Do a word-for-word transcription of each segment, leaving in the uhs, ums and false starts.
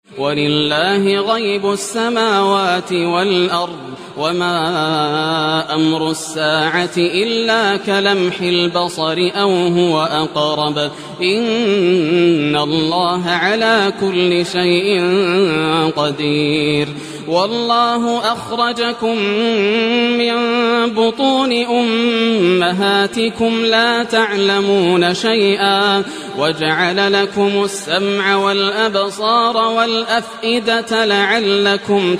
ولله غيب السماوات والأرض وما أمر الساعة إلا كلمح البصر أو هو أقرب إن الله على كل شيء قدير. والله أخرجكم من بطون أمهاتكم لا تعلمون شيئا وجعل لكم السمع والأبصار والأفئدة لعلكم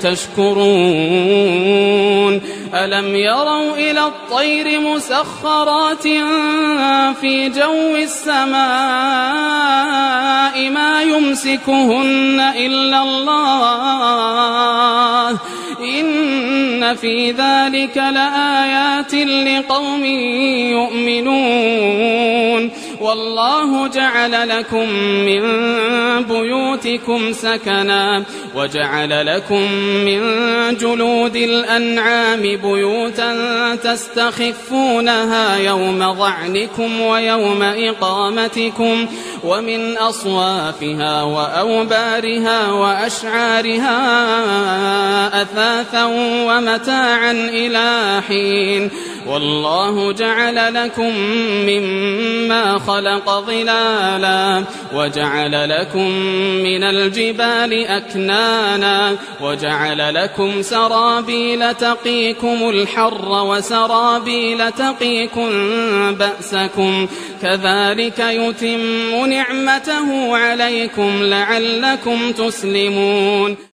تشكرون. ألم يروا إلى الطير مسخرات في جو السماء ما يمسكهن إلا الله إن في ذلك لآيات لقوم يؤمنون. والله جعل لكم من بيوتكم سكنا وجعل لكم من جلود الأنعام بيوتا تستخفونها يوم ظعنكم ويوم إقامتكم ومن أصوافها وأوبارها وأشعارها أثاثا ومتاعا إلى حين. والله جعل لكم مما خلق ظلالا وجعل لكم من الجبال أكنانا وجعل لكم سرابيل تقيكم الحر وسرابيل تقيكم بأسكم كذلك يتم نعمته عليكم لعلكم تسلمون.